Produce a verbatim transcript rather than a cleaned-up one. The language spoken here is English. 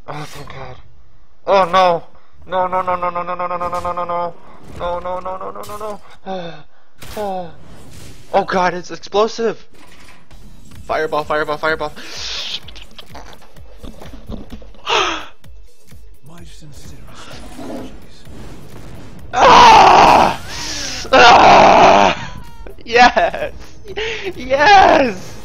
Oh, thank God. Oh no! No, no, no, no, no, no, no, no, no, no, no, no, no, no, no, no, no, no, no, no. Oh, oh, oh God! It's explosive. Fireball! Fireball! Fireball! My sincerest apologies. Ah! Ah! Yes! Yes!